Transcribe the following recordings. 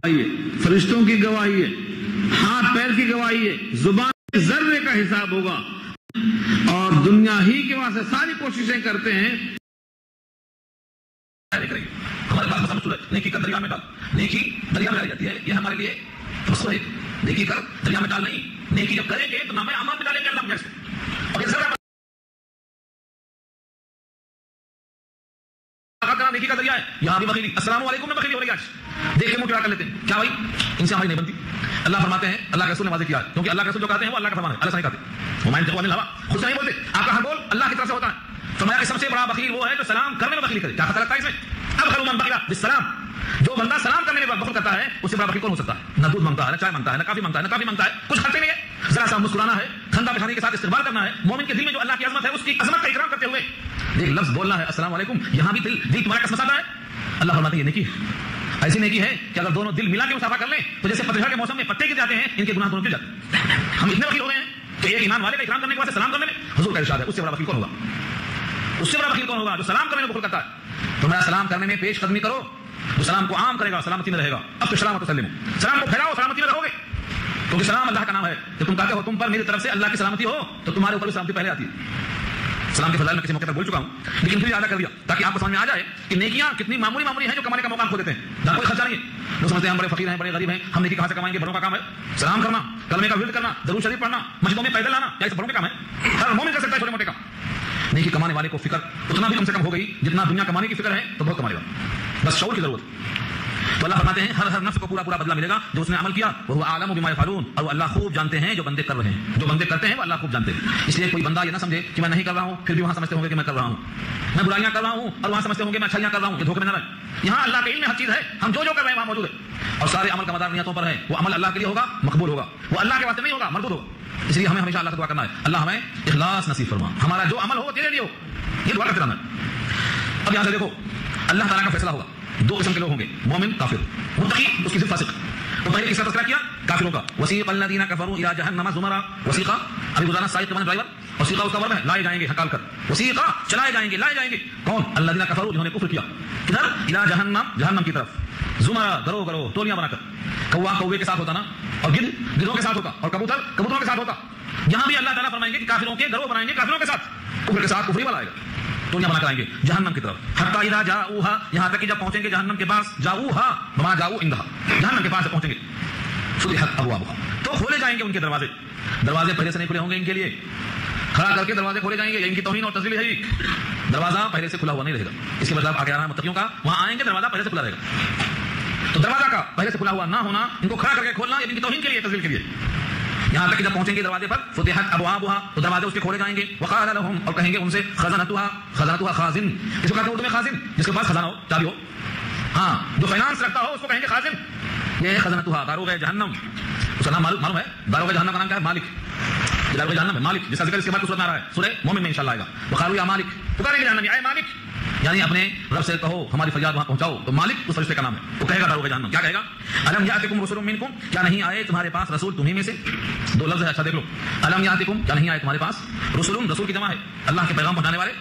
ہے، فرشتوں کی گواہی ہے، ہاتھ پیر کی گواہی ہے، زبان ذرے کا حساب ہوگا، اور دنیا ہی کے واسطے ساری کوششیں کرتے ہیں. ہمارے پاس مسئلہ ہے، نیکی کا دریا میں ڈال، نیکی دریا میں ڈالی جاتی ہے، یہ ہمارے لیے مسئلہ ہے. نیکی کر دریا میں ڈال نہیں، نیکی جب کریں گے تو نام اعمال میں ڈالیں گے اللہ کے. اور یہ ذرا نیکی کا دریا ہے، یہاں بھی بخیلی، السلام علیکم میں بخیلی ہو رہی ہے آج، دیکھ کے منہ ٹیڑھا کر لیتے ہیں. کیا بھائی ان سے ہماری نہیں بنتی. اللہ فرماتے ہیں، اللہ کے رسول نے واضح کیا ہے، کیونکہ اللہ کے رسول جو کہتے ہیں وہ اللہ کا فرمان ہے، اللہ سے نہیں کہتے. وہ مائن ہوا خود سے نہیں بولتے، آپ کا ہر بول اللہ کی طرف سے ہوتا ہے. فرمایا کہ سب سے بڑا بخیل وہ ہے جو سلام کرنے میں بخیلی کرے. کیا خطرہ لگتا ہے اس میں؟ اب خلو من بخیلا بالسلام، جو بندہ سلام کرنے میں بخل کرتا ہے اس سے بڑا بخیل کون ہو سکتا ہے؟ نہ دودھ مانگتا ہے، نہ چائے مانگتا ہے، نہ کافی مانگتا ہے، نہ کافی مانگتا ہے، کچھ خرچے نہیں ہے، ذرا سا مسکرانا ہے، ٹھنڈا پچھانے کے ساتھ استقبال کرنا ہے. مومن کے دل میں جو اللہ کی عظمت ہے اس کی عظمت کا اکرام کرتے ہوئے ایک لفظ بولنا ہے السلام علیکم، یہاں بھی دل تمہارا کسمساتا ہے. اللہ فرماتے ہیں یہ نیکی ہے. ایسی نیکی ہے کہ اگر دونوں دل ملا کے مسافہ کر لیں تو جیسے پتجھڑ کے موسم میں پتے گر جاتے ہیں، ان کے گناہ دونوں گر جاتے ہیں. ہم اتنے بخیل ہو گئے ہیں کہ ایک ایمان والے کا اکرام کرنے کے بعد سلام کرنے میں حضور کا ارشاد ہے، اس سے بڑا بخیل کون ہوگا؟ اس سے بڑا بخیل کون ہوگا جو سلام کرنے میں بخل کرتا ہے. تو میرا سلام کرنے میں پیش قدمی کرو، جو سلام کو عام کرے گا سلامتی میں رہے گا. اب تو سلام وسلم، سلام کو پھیلاؤ، سلامتی میں رہو گے. کیونکہ سلام اللہ کا نام ہے. جب تم کہتے ہو تم پر میری طرف سے اللہ کی سلامتی ہو تو تمہارے اوپر بھی سلامتی پہلے آتی ہے. سلام کے فضائل میں کسی موقع پر بول چکا ہوں، لیکن پھر یاد کر دیا تاکہ آپ کو سمجھ میں آ جائے کہ نیکیاں کتنی معمولی ہیں جو کمانے کا موقع کھو دیتے ہیں، جہاں کوئی خرچہ نہیں ہے. لوگ سمجھتے ہیں ہم بڑے فقیر ہیں، بڑے غریب ہیں، ہم نیکی کہاں سے کمائیں گے؟ بڑوں کا کام ہے سلام کرنا، کلمے کا ورد کرنا، درود شریف پڑھنا، مسجدوں میں پیدل آنا، کیا یہ بڑوں کا کام ہے؟ ہر مومن کر سکتا ہے چھوٹے موٹے کام. نیکی کمانے والے کو فکر اتنا بھی کم سے کم ہو گئی جتنا دنیا کمانے کی فکر ہے تو بہت کمائے گا، بس شعور کی ضرورت. تو اللہ فرماتے ہیں ہر نفس کو پورا بدلہ ملے گا جو اس نے عمل کیا. وہ عالم بما یفعلون، اور اللہ خوب جانتے ہیں جو بندے کر رہے ہیں، جو بندے کرتے ہیں وہ اللہ خوب جانتے ہیں. اس لیے کوئی بندہ یہ نہ سمجھے کہ میں نہیں کر رہا ہوں پھر بھی وہاں سمجھتے ہوں گے کہ میں کر رہا ہوں، میں برائیاں کر رہا ہوں اور وہاں سمجھتے ہوں گے میں اچھائیاں کر رہا ہوں. یہ دھوکے میں نہ رہے. یہاں اللہ کے علم میں ہر چیز ہے، ہم جو کر رہے ہیں وہاں موجود ہے، اور سارے عمل کا مدار نیتوں پر ہے. وہ عمل اللہ کے لیے ہوگا، مقبول ہوگا، وہ اللہ کے واسطے نہیں ہوگا، مردود ہوگا. اس لیے ہمیں ہمیشہ اللہ سے دعا کرنا ہے اللہ ہمیں اخلاص نصیب فرما، ہمارا جو عمل ہو تیرے لیے ہو، یہ دعا کرتے رہنا ہے. اب یہاں سے دیکھو اللہ تعالیٰ کا فیصلہ ہوگا. دو قسم کے لوگ ہوں گے، مومن کافر. متقی اس کی صرف فاسق. تو پہلے کس کا تذکرہ کیا؟ کافروں کا. وسیق الذین کفروا الی جہنم زمرا. وسیقہ ابھی گزارا سائق کے ڈرائیور، اور سیقہ اس کا ورب ہے لائے جائیں گے ہکال کر. وسیقہ چلائے جائیں گے، لائے جائیں گے. کون؟ الذین کفروا جنہوں نے کفر کیا. کدھر؟ الی جہنم، جہنم کی طرف. زمرا گروہ گروہ، ٹولیاں بنا کر. کوا کوے کے ساتھ ہوتا نا، اور گدھ گدھوں کے ساتھ ہوتا، اور کبوتر کبوتروں کے ساتھ ہوتا. یہاں بھی اللہ تعالیٰ فرمائیں گے کہ کافروں کے گروہ بنائیں گے، کافروں کے ساتھ، کفر کے ساتھ کفری والا آئے گا، ٹولیاں بنا کر آئیں گے جہنم کی طرف. حتی اذا جاؤہا، یہاں تک کہ جب پہنچیں گے جہنم کے پاس. جاؤہا بما جاؤ عندہا، جہنم کے پاس پہنچیں گے. فتحت ابوابہا، تو کھولے جائیں گے ان کے دروازے. دروازے پہلے سے نہیں کھلے ہوں گے ان کے لیے، کھڑا کر کے دروازے کھولے جائیں گے. یہ ان کی توہین اور تذلیل ہے. دروازہ پہلے سے کھلا ہوا نہیں رہے گا. اس کے مطلب آگے آ رہا ہے متقیوں کا، وہاں آئیں گے دروازہ پہلے سے کھلا رہے گا. تو دروازہ کا پہلے سے کھلا ہوا نہ ہونا، ان کو کھڑا کر کے کھولنا، یہ ان کی توہین کے لیے، تذلیل کے لیے. یہاں تک کہ جب پہنچیں گے دروازے پر فتحت ابوابہا، تو دروازے اس کے کھولے جائیں گے. وقال لهم، اور کہیں گے ان سے خزنتها، خزنتها خازن، اس کو کہتے ہیں اردو میں خازن، جس کے پاس خزانہ ہو، چابی ہو. ہاں جو فائنانس رکھتا ہو اس کو کہیں گے خازن. یہ خزنتها داروغ جہنم، اس کا نام معلوم ہے. داروغ جہنم کا نام کیا ہے؟ مالک. داروغ جہنم ہے مالک، جس کا ذکر اس کے بعد سورۃ میں آ رہا ہے، سورہ مومن میں انشاءاللہ آئے گا. وقالوا یا مالک، پکاریں گے جہنم، اے مالک، یعنی اپنے رب سے کہو ہماری فریاد وہاں پہنچاؤ. تو مالک اس فرشتے کا نام ہے. وہ کہے گا داروغ جہنم، کیا کہے گا؟ الم یاتکم رسول منکم، کیا نہیں آئے تمہارے پاس رسول تمہیں میں سے؟ دو لفظ ہے، اچھا دیکھ لو. الم یاتکم، کیا نہیں آئے تمہارے پاس؟ رسول، رسول کی جمع ہے، اللہ کے پیغام پہنچانے والے.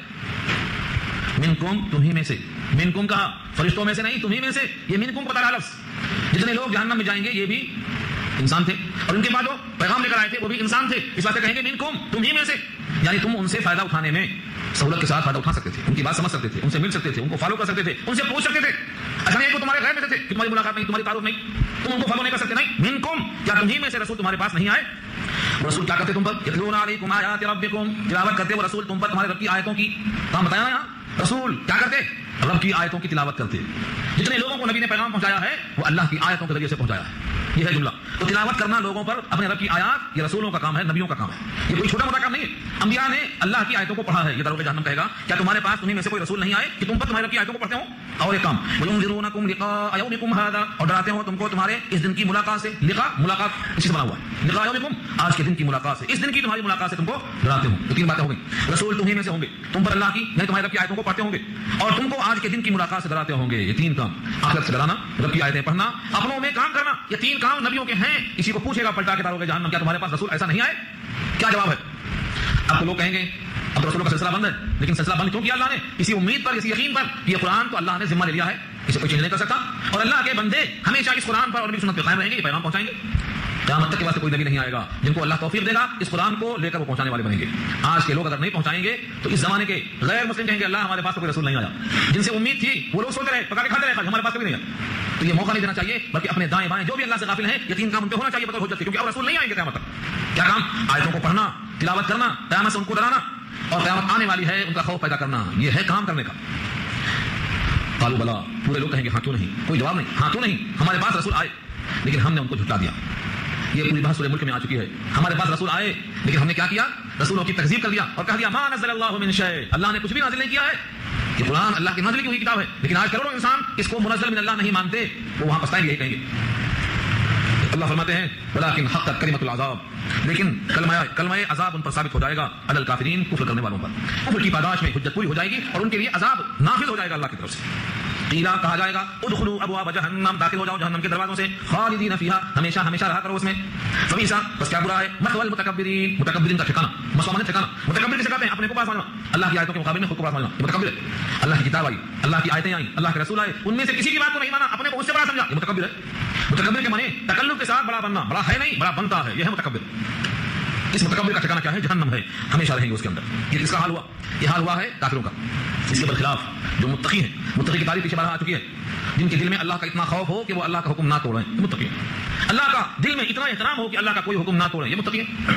منکم، تمہیں میں سے. منکم کہا فرشتوں میں سے نہیں، تمہیں میں سے. یہ منکم پتہ لفظ. جتنے لوگ جہنم میں جائیں گے یہ بھی انسان تھے، اور ان کے بعد جو پیغام لے کر آئے تھے وہ بھی انسان تھے. اس بات سے کہیں گے منکم، تمہیں میں سے، یعنی تم ان سے فائدہ اٹھانے میں سہولت کے ساتھ فائدہ اٹھا سکتے تھے، ان کی بات سمجھ سکتے تھے، ان سے مل سکتے تھے، ان کو فالو کر سکتے تھے، ان سے پوچھ سکتے تھے. ایسا نہیں ہے کہ تمہارے غیر میں سے تھے کہ تمہاری ملاقات نہیں، تمہاری تعارف نہیں، تم ان کو فالو نہیں کر سکتے. نہیں، منکم، کیا تمہیں میں سے رسول تمہارے پاس نہیں آئے؟ رسول کیا کرتے تم پر؟ یتلون علیکم آیات ربکم، تلاوت کرتے وہ رسول تم پر تمہارے رب کی آیتوں کی. کہاں بتایا یہاں رسول کیا کرتے؟ رب کی آیتوں کی تلاوت کرتے. جتنے لوگوں کو نبی نے پیغام پہنچایا ہے وہ اللہ کی آیتوں کے ذریعے سے پہنچایا ہے. یہ ہے جملہ. تو تلاوت کرنا لوگوں پر اپنے رب کی آیات، یہ رسولوں کا کام ہے، نبیوں کا کام ہے. یہ کوئی چھوٹا موٹا کام نہیں ہے. انبیاء نے اللہ کی آیتوں کو پڑھا ہے. یہ داروغ جہنم کہے گا کیا تمہارے پاس تمہیں میں سے کوئی رسول نہیں آئے کہ تم پر تمہارے رب کی آیتوں کو پڑھتے ہوں؟ اور ایک کام وَيُنذِرُونَكُمْ لِقَاءَ يَوْمِكُمْ هَذَا، اور ڈراتے ہوں تم کو تمہارے اس دن کی ملاقات سے. لقاء ملاقات اسی سے بنا ہوا ہے. لقاء يومكم، آج کے دن کی ملاقات سے، اس دن کی تمہاری ملاقات سے تم کو ڈراتے ہوں. تو تین باتیں ہو گئی. رسول تمہیں میں سے ہوں گے، تم پر اللہ کی یعنی تمہارے رب کی آیتوں کو پڑھتے ہوں گے، اور تم کو آج کے دن کی ملاقات سے ڈراتے ہوں گے. یہ تین کام، آخرت سے ڈرانا، رب کی آیتیں پڑھنا، اپنوں میں کام کرنا، یہ تین کام نبیوں کے ہیں. کسی کو پوچھے گا پلٹا کے داروغ جہنم کیا تمہارے پاس رسول ایسا نہیں آئے؟ کیا جواب ہے؟ اب تو لوگ کہیں گے اب رسولوں کا سلسلہ بند ہے. لیکن سلسلہ بند کیوں کیا اللہ نے؟ اسی امید پر، اسی یقین پر کہ یہ قرآن تو اللہ نے ذمہ لے لیا ہے اسے کوئی چینج نہیں کر سکتا. اور اللہ کے بندے ہمیشہ اس قرآن پر اور نبی سنت پہ قائم رہیں گے, یہ پیغام پہنچائیں گے. قیامت تک کے واسطے کوئی نبی نہیں آئے گا جن کو اللہ توفیق دے گا اس قرآن کو لے کر وہ پہنچانے والے بنیں گے. آج کے لوگ اگر نہیں پہنچائیں گے تو اس زمانے کے غیر مسلم کہیں گے اللہ ہمارے پاس کوئی رسول نہیں آیا. جن سے امید تھی وہ لوگ سوچ رہے پکا کے کھاتے رہے ہمارے پاس کبھی نہیں آیا. تو یہ موقع نہیں دینا چاہیے, بلکہ اپنے دائیں بائیں جو بھی اللہ سے غافل ہیں یقین کام ان پہ ہونا چاہیے بطور حجت کے, کیونکہ اب رسول نہیں آئیں گے قیامت تک. کیا کام؟ آیتوں کو پڑھنا, تلاوت کرنا, قیامت سے ان کو ڈرانا, اور قیامت آنے والی ہے ان کا خوف پیدا کرنا, یہ ہے کام کرنے کا. قالوا بلا, پورے لوگ کہیں گے ہاں کیوں نہیں, کوئی جواب نہیں, ہاں کیوں نہیں, ہمارے پاس رسول آئے لیکن ہم نے ان کو جھٹلا دیا. یہ پوری بحث سورہ ملک میں آ چکی ہے. ہمارے پاس رسول آئے لیکن ہم نے کیا کیا, رسولوں کی تکذیب کر دیا اور کہہ دیا ما نزل اللہ من شیء, اللہ نے کچھ بھی نازل نہیں کیا ہے. کہ قرآن اللہ کی نازل کی ہوئی کتاب ہے, لیکن آج کروڑوں انسان اس کو منزل من اللہ نہیں مانتے, وہ وہاں پچھتائیں گے, یہی کہیں گے. اللہ فرماتے ہیں ولکن حقت کلمۃ العذاب, لیکن کلمہ عذاب ان پر ثابت ہو جائے گا, علی الکافرین, کفر کرنے والوں پر. کفر کی پاداش میں حجت پوری ہو جائے گی اور ان کے لیے عذاب نافذ ہو جائے گا اللہ کی طرف سے. قیلا, کہا جائے گا ادخلوا ابواب جہنم, داخل ہو جاؤ جہنم کے دروازوں سے, خالدین فیہا, ہمیشہ ہمیشہ رہا کرو اس میں. فبئس, بس کیا برا ہے, مثوى المتکبرین, متکبرین کا ٹھکانہ. مثوى مانے ٹھکانہ. متکبر کسے کہتے ہیں؟ اپنے کو پاس ماننا, اللہ کی آیتوں کے مقابلے میں خود کو پاس ماننا, یہ متکبر ہے. اللہ کی کتاب آئی, اللہ کی آیتیں آئیں, اللہ کے رسول آئے, ان میں سے کسی کی بات کو نہیں مانا, اپنے کو اس سے بڑا سمجھا, یہ متکبر ہے. متکبر کے معنی تکلف کے ساتھ بڑا بننا, بڑا ہے نہیں بڑا بنتا ہے, یہ ہے متکبر. اس متکبر کا ٹھکانہ کیا ہے؟ جہنم ہے, ہمیشہ رہیں گے اس کے اندر. یہ کس کا حال ہوا؟ یہ حال ہوا ہے کافروں کا. اس کے برخلاف جو متقی ہیں, متقی کی تعریف پیچھے بڑھا آ چکی ہے, جن کے دل میں اللہ کا اتنا خوف ہو کہ وہ اللہ کا حکم نہ توڑیں, یہ متقی ہیں. اللہ کا دل میں اتنا احترام ہو کہ اللہ کا کوئی حکم نہ توڑیں, یہ متقی ہیں.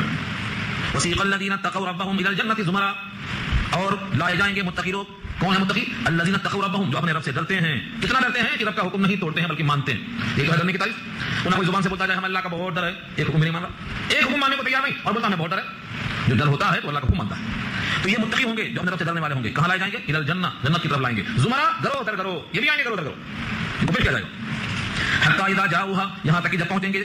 وسیق الذین اتقوا ربهم الى الجنة زمرا, اور لائے جائیں گے متقی لوگ. کون ہے متقی؟ الذین اتقوا ربهم, جو اپنے رب سے ڈرتے ہیں. کتنا ڈرتے ہیں کہ رب کا حکم نہیں توڑتے ہیں بلکہ مانتے ہیں. یہ ہے ڈرنے کی تعریف. انہیں کوئی زبان سے بولتا ہے ہم اللہ کا بہت ڈر ہے, ایک حکم نہیں مان رہا, ایک حکم ماننے کو تیار نہیں, اور بولتا ہمیں بہت ڈر ہے. جو ڈر ہوتا ہے تو اللہ کا حکم مانتا ہے. تو یہ متقی ہوں گے جو اپنے رب سے ڈرنے والے ہوں گے. کہاں لائے جائیں گے؟ الى الجنہ, جنت کی طرف لائیں گے. زمرا, گرو در گرو, یہ بھی آئیں گے گرو در گرو, ان کو پیش کیا جائے گا. حتی اذا جاؤہا, یہاں تک کہ جب پہنچیں گے,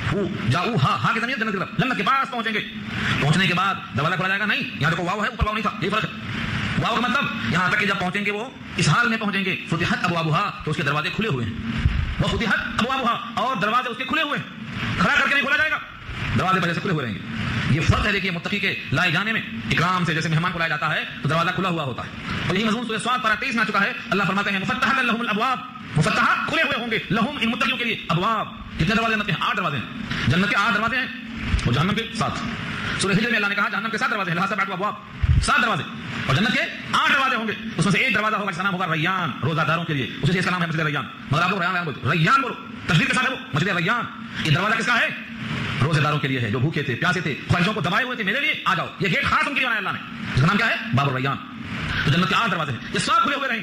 جاؤہا, ہاں کی ضمیر جنت کی طرف, جنت کے پاس پہنچیں گے. پہنچنے کے بعد دروازہ کھولا جائے گا, نہیں, یہاں دیکھو واو ہے, اوپر واو نہیں تھا, یہ فرق ہے. واو کا مطلب یہاں تک کہ جب پہنچیں گے وہ اس حال میں پہنچیں گے, فتحت ابوابہا, تو اس کے دروازے کھلے ہوئے ہیں. وہ فتحت ابوابہا, اور دروازے اس کے کھلے ہوئے ہیں, کھڑا کر کے نہیں کھولا جائے گا, دروازے پہلے سے کھلے ہوئے رہیں گے. یہ فرق ہے دیکھیے متقی کے لائے جانے میں. اکرام سے جیسے مہمان کو لایا جاتا ہے تو دروازہ کھلا ہوا ہوتا ہے, اور یہی مضمون سورہ صاد پر 23 میں آ چکا ہے. اللہ فرماتے ہیں مفتحۃ لہم الابواب, مفتحہ کھلے ہوئے ہوں گے, لہم, ان متقیوں کے لیے, ابواب, کتنے دروازے جنت کے ہیں؟ 8 دروازے ہیں. جنت کے 8 دروازے ہیں اور جہنم کے 7. سورہ ہجر میں اللہ نے کہا جہنم کے 7 دروازے ہیں, لہذا 8 ابواب, 7 دروازے, اور جنت کے 8 دروازے ہوں گے. اس میں سے ایک دروازہ ہوگا جس کا نام ہوگا ریان, روزہ داروں کے لیے, اسی سے اس کا نام ہے مسجد ریان. مگر آپ لوگ ریان بولتے, ریان بولو, تشدید کے ساتھ ہے وہ, مسجد ریان. یہ دروازہ کس کا ہے؟ روزے داروں کے لیے ہے, جو بھوکے تھے, پیاسے تھے, خواہشوں کو دبائے ہوئے تھے, میرے لیے آ جاؤ. یہ گیٹ خاص ان کے لیے بنایا اللہ نے, جس کا نام کیا ہے؟ باب الریان. تو جنت کے 8 دروازے ہیں, یہ سب کھلے ہوئے رہیں گے.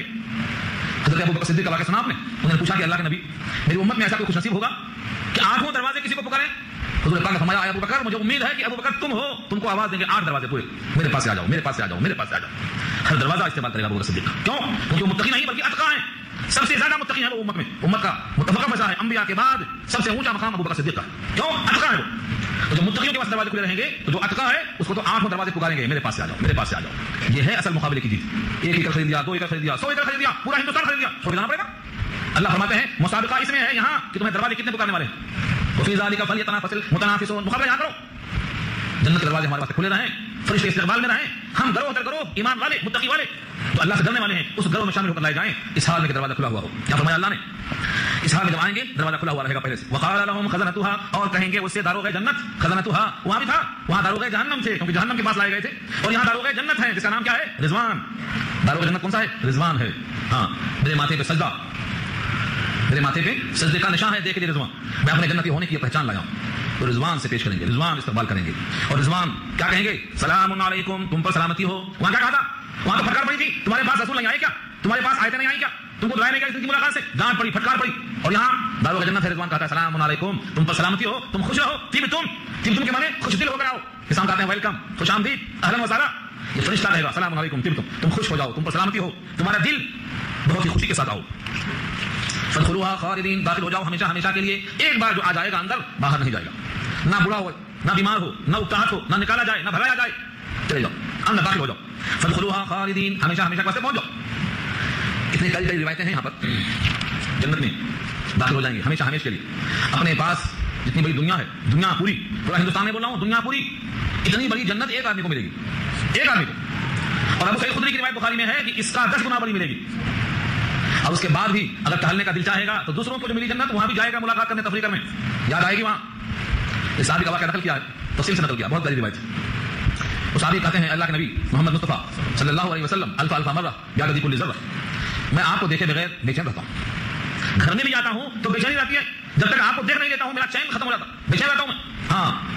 حضرت ابو بکر صدیق کا واقعہ سنا آپ نے, انہوں نے پوچھا کہ اللہ کے نبی, میری امت میں ایسا کوئی خوش نصیب ہوگا کہ 8 دروازے کسی کو پکاریں؟ حضور پاک نے فرمایا ابو بکر, مجھے امید ہے کہ ابو بکر تم ہو, تم کو آواز دیں گے 8 دروازے پورے, میرے پاس سے آ جاؤ, میرے پاس سے آ جاؤ, میرے پاس سے آ جاؤ. ہر دروازہ استعمال کرے گا ابو بکر صدیق. کیوں؟ کیونکہ وہ متقی نہیں بلکہ اتقی ہیں. سب سے زیادہ متقی ہیں وہ امت میں, امت کا متفقہ مسئلہ ہے, انبیاء کے بعد سب سے اونچا مقام ابو بکر صدیق کا. کیوں؟ اتقی ہے وہ. تو جو متقیوں کے پاس دروازے کھلے رہیں گے, تو جو اتقی ہے اس کو تو 8 دروازے پکاریں گے, میرے پاس سے آ جاؤ, میرے پاس سے آ جاؤ. یہ ہے اصل مقابلے کی چیز. 1 ایکڑ خرید لیا, 2 ایکڑ خرید لیا, 100 ایکڑ خرید لیا, پورا ہندوستان خرید لیا, چھوڑ جانا پڑے گا. اللہ فرماتے ہیں مسابقہ اس میں ہے یہاں کہ تمہیں دروازے کتنے پکارنے والے ہیں. وفی ذالک فلیتنافس المتنافسون, مقابلہ یہاں کرو. جنت کے دروازے ہمارے پاس کھلے رہیں, فرشتے استقبال میں رہیں, ہم گروہ در گروہ, ایمان والے, متقی والے, جو اللہ سے ڈرنے والے ہیں, اس گروہ میں شامل ہو کر لائے جائیں. اس حال میں کہ دروازہ کھلا ہوا ہو. کیا فرمایا اللہ نے؟ اس حال میں جب آئیں گے دروازہ کھلا ہوا رہے گا پہلے سے. وقال لهم خزنتها, اور کہیں گے اس سے داروغ جنت, خزنتها وہاں بھی تھا, وہاں داروغ جہنم سے, کیونکہ جہنم کے پاس لائے گئے تھے, اور یہاں داروغ جنت ہے جس کا نام کیا ہے؟ رضوان. داروغ جنت کون سا ہے؟ رضوان ہے. ہاں, میرے ماتھے پہ سجدہ, میرے ماتھے پہ سجدے کا نشان ہے, دیکھ لیجیے رضوان. میں اپنے جنتی ہونے کی پہچان لایا ہوں. تو رضوان سے پیش کریں گے, رضوان استقبال کریں گے. اور رضوان کیا کہیں گے؟ سلام علیکم, تم پر سلامتی ہو. وہاں کیا کہا تھا؟ وہاں تو پھٹکار پڑی تھی, تمہارے پاس رسول نہیں آئے کیا, تمہارے پاس آیتیں نہیں آئی کیا, تم کو دعائیں نہیں کی ملاقات سے, ڈانٹ پڑی, پھٹکار پڑی. اور یہاں داروغ جنت ہے, رضوان کہتا ہے سلام علیکم, تم پر سلامتی ہو, تم خوش رہو. تم کے معنی خوش دل ہو کر آؤ. اسلام کہتے ہیں ویلکم, خوش آمدید, اہلا وسہلا. یہ فرشتہ رہے گا, سلام علیکم, تم خوش ہو جاؤ, تم پر سلامتی ہو, تمہارا دل بہت ہی خوشی کے ساتھ آؤ. فادخلوها خالدین, داخل ہو جاؤ ہمیشہ ہمیشہ کے لیے. ایک بار جو آ جائے گا اندر, باہر نہیں جائے گا. نہ بوڑھا ہو, نہ بیمار ہو, نہ اکتاہٹ ہو, نہ نکالا جائے, نہ بھگایا جائے, چلے جاؤ اندر, داخل ہو جاؤ. فادخلوها خالدین, ہمیشہ ہمیشہ کے واسطے پہنچ جاؤ. اتنی کئی روایتیں ہیں یہاں پر. جنت میں داخل ہو جائیں گے ہمیشہ ہمیشہ کے لیے. اپنے پاس جتنی بڑی دنیا ہے, دنیا پوری, پورا ہندوستان میں بول رہا ہوں, دنیا پوری, اتنی بڑی جنت ایک آدمی کو ملے گی, ایک آدمی کو. اور ابو سعید خدری کی روایت بخاری میں ہے کہ اس کا 10 گنا بڑی ملے گی. اور اس کے بعد بھی اگر ٹہلنے کا دل چاہے گا تو دوسروں کو جو ملی جنت وہاں بھی جائے گا ملاقات کرنے تفریح کرنے, یاد آئے گی وہاں. اس صحابی کا واقعہ نقل کیا ہے, تفصیل سے نقل کیا, بہت بڑی روایت ہے. وہ صحابی کہتے ہیں اللہ کے نبی محمد مصطفیٰ صلی اللہ علیہ وسلم الف الف مرہ بیعدد کل ذرہ, میں آپ کو دیکھے بغیر بے چین رہتا ہوں. گھر میں بھی جاتا ہوں تو بے چینی رہتی ہے, جب تک آپ کو دیکھ نہیں لیتا ہوں میرا چین ختم ہو جاتا, بے چین رہتا ہوں میں.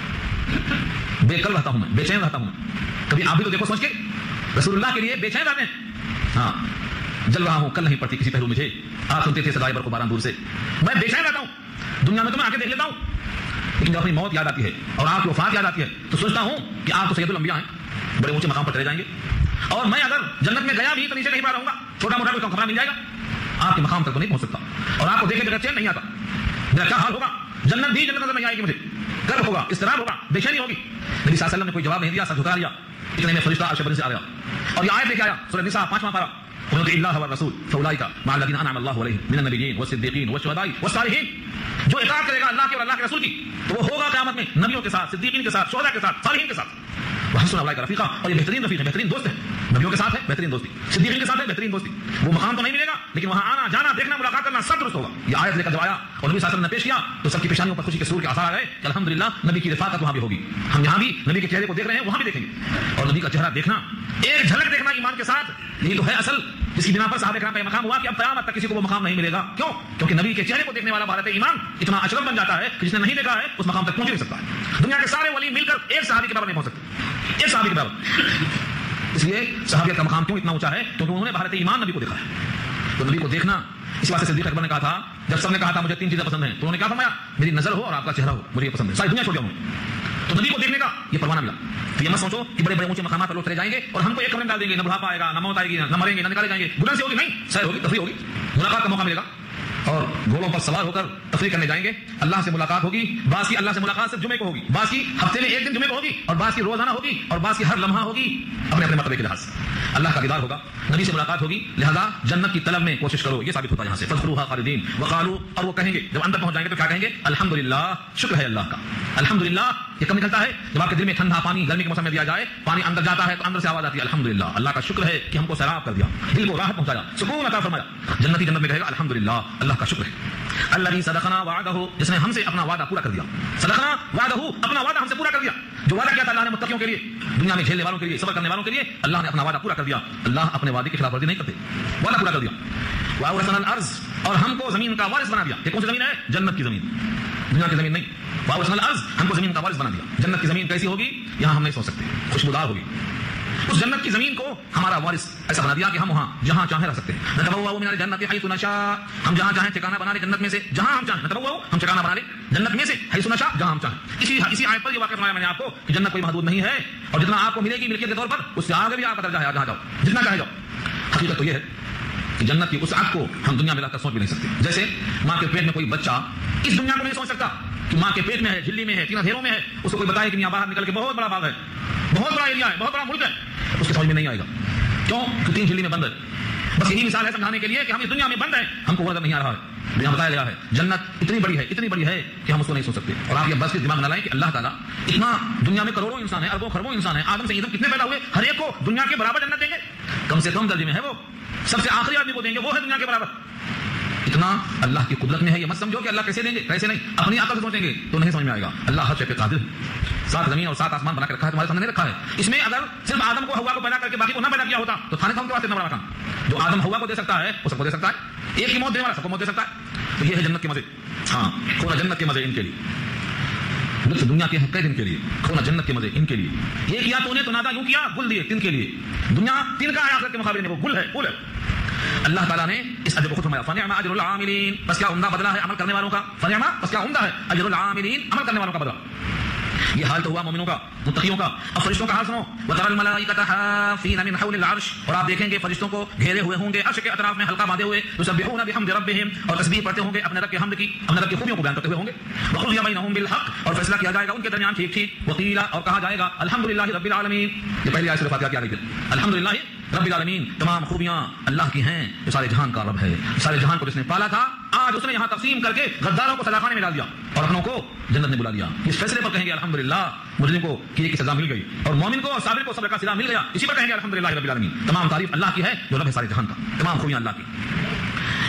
ہاں بے قل رہتا ہوں میں, بے چین رہتا ہوں میں. کبھی آپ بھی تو دیکھو سوچ کے رسول اللہ کے لیے بے چین رہتے ہیں. ہاں جل رہا ہوں کل نہیں پڑتی کسی پہلو مجھے, آپ سنتے تھے صدائے برق و باران دور سے. میں بے چین رہتا ہوں, دنیا میں تو میں آ کے دیکھ لیتا ہوں, لیکن جب اپنی موت یاد آتی ہے اور آپ کی وفات یاد آتی ہے تو سوچتا ہوں کہ آپ تو سید الانبیاء ہیں, بڑے اونچے مقام پر چلے جائیں گے, اور میں اگر جنت میں گیا بھی تو نیچے کہیں پر رہوں گا, چھوٹا موٹا کوئی کمرہ مل جائے گا, آپ کے مقام تک تو نہیں پہنچ سکتا, اور آپ کو دیکھے بغیر چین نہیں آتا. میرا کیا حال ہوگا, جنت بھی جنت نظر نہیں آئے گی مجھے, کرب ہوگا, اضطراب ہوگا, بے چینی ہوگی. نبی صلی اللہ علیہ وسلم نے کوئی جواب نہیں دیا, سر جھکا لیا. اتنے میں فرشتہ عرش پر سے آ گیا اور یہ آیت لے کے آیا, سورہ نساء 5واں پارہ, وَيُطِعِ اللَّهَ وَالرَّسُولَ فَأُولَٰئِكَ مَعَ الَّذِينَ أَنْعَمَ اللَّهُ عَلَيْهِم مِّنَ النَّبِيِّينَ وَالصِّدِّيقِينَ وَالشُّهَدَاءِ وَالصَّالِحِينَ. جو اطاعت کرے گا اللہ کے اور اللہ کے رسول کی تو وہ ہوگا قیامت میں نبیوں کے ساتھ, صدیقین کے ساتھ, شہداء کے ساتھ, صالحین کے ساتھ. وحسن اولئک رفیقا, اور یہ بہترین رفیق ہے, بہترین دوست ہے. نبیوں کے ساتھ ہے بہترین دوستی, صدیقین کے ساتھ ہے بہترین دوستی. وہ مقام تو نہیں ملے گا لیکن وہاں آنا جانا دیکھنا ملاقات کرنا سب درست ہوگا. یہ آیت لے کر جب آیا اور نبی صلی اللہ علیہ وسلم نے پیش کیا تو سب کی پیشانیوں پر خوشی کے سرور کے آثار آ گئے کہ الحمدللہ نبی کی رفاقت وہاں بھی ہوگی. ہم یہاں بھی نبی کے چہرے کو دیکھ رہے ہیں, وہاں بھی دیکھیں گے. اور نبی کا چہرہ دیکھنا, ایک جھلک دیکھنا ایمان کے ساتھ, یہی تو ہے اصل جس کی بنا پر صحابہ کرام کا مقام ہوا کہ اب قیامت تک کسی کو وہ مقام نہیں ملے گا. کیوں؟ کیونکہ نبی کے چہرے کو دیکھنے والا بھارت ایمان اتنا اشرف بن جاتا ہے کہ جس نے نہیں دیکھا ہے اس مقام تک پہنچ نہیں سکتا ہے. دنیا کے سارے ولی مل کر ایک صحابی کے برابر نہیں پہنچ سکتے, ایک صحابی کے برابر. اس لیے صحابیت کا مقام کیوں اتنا اونچا ہے, کیونکہ انہوں نے بھارت ایمان نبی کو دیکھا ہے. تو نبی کو دیکھنا, اس واسطے صدیق اکبر نے کہا تھا جب سب نے کہا تھا مجھے 3 چیزیں پسند ہیں, تو انہوں نے کہا فرمایا میری نظر ہو اور آپ کا چہرہ ہو, مجھے یہ پسند ہے, ساری دنیا چھوڑ دیا انہوں نے. تو نبی کو دیکھنے کا یہ پروانہ ملا. تو یہ مت سوچو کہ بڑے بڑے اونچے مقامات پر لوگ چلے جائیں گے اور ہم کو ایک کمرے میں ڈال دیں گے, نہ بڑھاپا آئے گا, نہ موت آئے گی, نہ مریں گے, نہ نکالے جائیں گے, گناہ سے ہوگی نہیں, سیر ہوگی, تفریح ہوگی, ملاقات کا موقع ملے گا, اور گھوڑوں پر سوار ہو کر تفریح کرنے جائیں گے. اللہ سے ملاقات ہوگی, بعض کی اللہ سے ملاقات صرف جمعے کو ہوگی, بعض کی ہفتے میں ایک دن جمعے کو ہوگی, اور بعض کی روزانہ ہوگی, اور بعض کی ہر لمحہ ہوگی اپنے اپنے مرتبے کے لحاظ سے. اللہ کا دیدار ہوگا, نبی سے ملاقات ہوگی, لہذا جنت کی طلب میں کوشش کرو. یہ ثابت ہوتا ہے یہاں سے فَذْكُرُوهَا خَالِدِينَ وَقَالُوا, اور وہ کہیں گے جب اندر پہنچ جائیں گے تو کیا کہیں گے, الحمدللہ, شکر ہے اللہ کا. الحمدللہ یہ کب نکلتا ہے, جب آپ کے دل میں ٹھنڈا پانی گرمی کے موسم میں دیا جائے, پانی اندر جاتا ہے تو اندر سے آواز آتی ہے الحمدللہ, اللہ کا شکر ہے کہ ہم کو سیراب کر دیا, دل کو راحت پہنچایا, سکون عطا فرمایا. جنتی جنت میں کہے گا الحمدللہ, اللہ کا شکر ہے. الذی صدقنا وعدہ, جس نے ہم سے اپنا وعدہ پورا کر دیا. صدقنا وعدہ, اپنا وعدہ ہم سے پورا کر دیا. جو وعدہ کیا تھا اللہ نے متقیوں کے لیے, دنیا میں جھیلنے والوں کے لیے, صبر کرنے والوں کے لیے, اللہ نے اپنا وعدہ پورا کر دیا. اللہ اپنے وعدے کی خلاف ورزی نہیں کرتے, وعدہ پورا کر دیا. وَأَوْرَثَنَا الْأَرْضَ, اور ہم کو زمین کا وارث بنا دیا. یہ کون سی زمین ہے, جنت کی زمین, دنیا کی زمین نہیں. وَأَوْرَثَنَا الْأَرْضَ, ہم کو زمین کا وارث بنا دیا. جنت کی زمین کیسی ہوگی یہاں ہم نہیں سوچ سکتے, خوشبودار ہوگی. اس جنت کی زمین کو ہمارا وارث ایسا بنا دیا کہ ہم وہاں جہاں چاہیں رہ سکتے ہیں. نتبوأ من الجنة حيث نشاء, ہم جہاں چاہیں ٹھکانہ بنا لیں جنت میں سے جہاں ہم چاہیں. نتبوأ, ہم ٹھکانہ بنا لیں جنت میں سے حيث نشاء, جہاں ہم چاہیں. اسی آیت پر یہ واقعہ فرمایا میں نے آپ کو کہ جنت کوئی محدود نہیں ہے, اور جتنا آپ کو ملے گی ملکیت کے طور پر اس سے آگے بھی آپ کا درجہ ہے, جہاں جاؤ جتنا چاہے جاؤ. حقیقت تو یہ ہے کہ جنت کی اس عقل کو ہم دنیا میں رہ کر سوچ بھی نہیں سکتے. جیسے ماں کے پیٹ میں کوئی بچہ اس دنیا کو نہیں سوچ سکتا کہ ماں کے پیٹ میں ہے, جھلی میں ہے, 3 اندھیروں میں ہے, اس کو کوئی بتائے کہ یہاں باہر نکل کے بہت بڑا باغ ہے, بہت بڑا ایریا ہے, بہت بڑا ملک ہے, اس کے سمجھ میں نہیں آئے گا. کیوں؟ کہ 3 جھلی میں بند ہے. بس یہی مثال ہے سمجھانے کے لیے کہ ہم اس دنیا میں بند ہیں, ہم کو نظر نہیں آ رہا ہے. یہاں بتایا گیا ہے جنت اتنی بڑی ہے, اتنی بڑی ہے کہ ہم اس کو نہیں سوچ سکتے. اور آپ یہ بس دماغ نہ لائیں کہ اللہ تعالیٰ اتنا, دنیا میں کروڑوں انسان ہیں, اربوں خربوں انسان ہیں, آدم سے ادم کتنے پیدا ہوئے, ہر ایک کو دنیا کے برابر جنت دیں گے. کم سے کم درجے میں ہے وہ, سب سے آخری آدمی کو دیں گے, وہ ہے دنیا کے برابر. اتنا اللہ کی قدرت میں ہے. یہ مت سمجھو کہ اللہ کیسے دیں گے, کیسے نہیں, اپنی عقل سے سوچیں گے تو نہیں سمجھ میں آئے گا. اللہ ہر شے پہ قادر ہے. 7 زمین اور 7 آسمان بنا کے رکھا ہے, تمہارے سامنے رکھا ہے. اس میں اگر صرف آدم کو ہوا کو پیدا کر کے باقی کو نہ پیدا کیا ہوتا تو تھانے تھا ان کے واسطے نہ بڑا کام. جو آدم ہوا کو دے سکتا ہے وہ سب کو دے سکتا ہے, ایک کی موت دینے والا سب کو موت دے سکتا ہے. تو یہ ہے جنت کے مزے. ہاں, کھونا جنت کے مزے ان کے لیے, لطف دنیا کے کئی دن کے لیے, کھونا جنت کے مزے ان کے لیے. یہ کیا تو نے تو نادا یوں کیا, گل دیے 3 کے لیے. دنیا 3 کا ہے آخرت کے مقابلے میں وہ گل ہے, پھول ہے. اللہ تعالیٰ نے اس اجر کو خود فرمایا فنعم اجر العاملین, بس کیا عمدہ بدلہ ہے عمل کرنے والوں کا. فنعم, بس کیا عمدہ ہے اجر العاملین, عمل کرنے والوں کا بدلہ. یہ حال تو ہوا مومنوں کا, متقیوں کا. اب فرشتوں کا حال سنو. وترى الملائکۃ حافین من حول العرش, اور آپ دیکھیں گے فرشتوں کو گھیرے ہوئے ہوں گے عرش کے اطراف میں حلقہ باندھے ہوئے. یسبحون بحمد ربهم, اور تسبیح پڑھتے ہوں گے اپنے رب کے حمد کی, اپنے رب کی خوبیوں کو بیان کرتے ہوئے ہوں گے. وقضی بینہم بالحق, اور فیصلہ کیا جائے گا ان کے درمیان ٹھیک ٹھیک. وقیل, اور کہا جائے گا الحمدللہ رب العالمین. یہ پہلی آیت سے فاتحہ کیا گئی, الحمدللہ رب العالمین, تمام خوبیاں اللہ کی ہیں جو سارے جہان کا رب ہے. سارے جہان کو جس نے پالا تھا آج اس نے یہاں تقسیم کر کے غداروں کو سزاخانے میں ڈال دیا اور اپنوں کو جنت میں بلا دیا. اس فیصلے پر کہیں گے الحمدللہ, مجرم کو کیے کی سزا مل گئی اور مومن کو اور صابر کو صبر کا صلہ مل گیا. اسی پر کہیں گے الحمدللہ رب العالمین. تمام تعریف اللہ کی ہے جو رب ہے سارے جہان کا, تمام خوبیاں اللہ کی.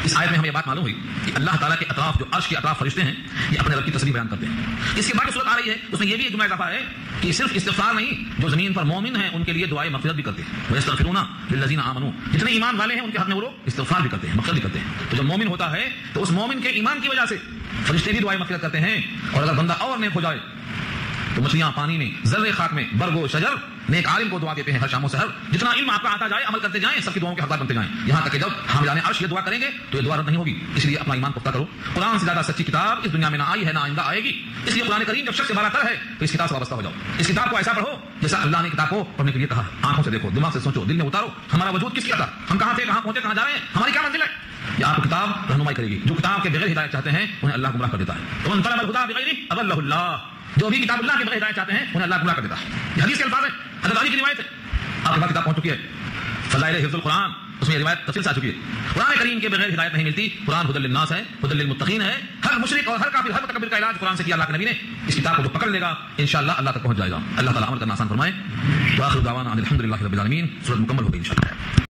اس آیت میں ہمیں یہ بات معلوم ہوئی کہ اللہ تعالیٰ کے اطراف جو عرش کے اطراف فرشتے ہیں یہ اپنے رب کی تصریح بیان کرتے ہیں. اس کے بعد جو صورت آ رہی ہے اس میں یہ بھی ایک جملہ اضافہ ہے کہ صرف استغفار نہیں, جو زمین پر مومن ہیں ان کے لیے دعائے مغفرت بھی کرتے ہیں. وَيَسْتَغْفِرُونَ لِلَّذِينَ آمَنُوا, جتنے ایمان والے ہیں ان کے حق میں وہ لوگ استغفار بھی کرتے ہیں, مغفرت بھی کرتے ہیں. تو جب مومن ہوتا ہے تو اس مومن کے ایمان کی وجہ سے فرشتے بھی دعائے مغفرت کرتے ہیں. اور اگر بندہ اور نیک ہو جائے تو مچھلیاں پانی میں, ذرے خاک میں, برگ و شجر نیک عالم کو دعا دیتے ہیں ہر شام و سحر. جتنا علم آپ کا آتا جائے عمل کرتے جائیں, سب کی دعاؤں کے حقدار بنتے جائیں, یہاں تک کہ جب حاملان عرش یہ دعا کریں گے تو یہ دعا رد نہیں ہوگی. اس لیے اپنا ایمان پختہ کرو. قرآن سے زیادہ سچی کتاب اس دنیا میں نہ آئی ہے نہ آئندہ آئے گی. اس لیے قرآن کریم جب شخص سے بالا تر ہے تو اس کتاب سے وابستہ ہو جاؤ. اس کتاب کو ایسا پڑھو جیسا اللہ نے کتاب کو پڑھنے کے لیے کہا. آنکھوں سے دیکھو, دماغ سے سوچو, دل میں اتارو ہمارا وجود کس کیا تھا, ہم کہاں تھے, کہاں پہنچے, کہاں جا رہے ہیں, ہماری کیا منزل ہے. یہ آپ کو کتاب رہنمائی کرے گی. جو کتاب کے بغیر ہدایت چاہتے ہیں انہیں اللہ گمراہ کر دیتا ہے. تو من طلب الہدی بغیر اضلہ اللہ, جو بھی کتاب اللہ کے بغیر ہدایت چاہتے ہیں انہیں اللہ گمراہ کر دیتا ہے. یہ حدیث کے الفاظ ہیں, حضرت علی کی روایت ہے. آپ کے پاس کتاب پہنچ چکی ہے فضائل حفظ القرآن, اس میں یہ روایت تفصیل سے آ چکی ہے. قرآن کریم کے بغیر ہدایت نہیں ملتی. قرآن ہدی للناس ہے, ہدی للمتقین ہے. ہر مشرک اور ہر کافر, ہر متکبر کا علاج قرآن سے کیا اللہ کے نبی نے. اس کتاب کو جو پکڑ لے گا انشاءاللہ اللہ تک پہنچ جائے گا. اللہ تعالیٰ عمل کرنا آسان فرمائے. وآخر دعوانا ان الحمد للہ رب العالمین. سورۃ مکمل ہو گئی انشاءاللہ.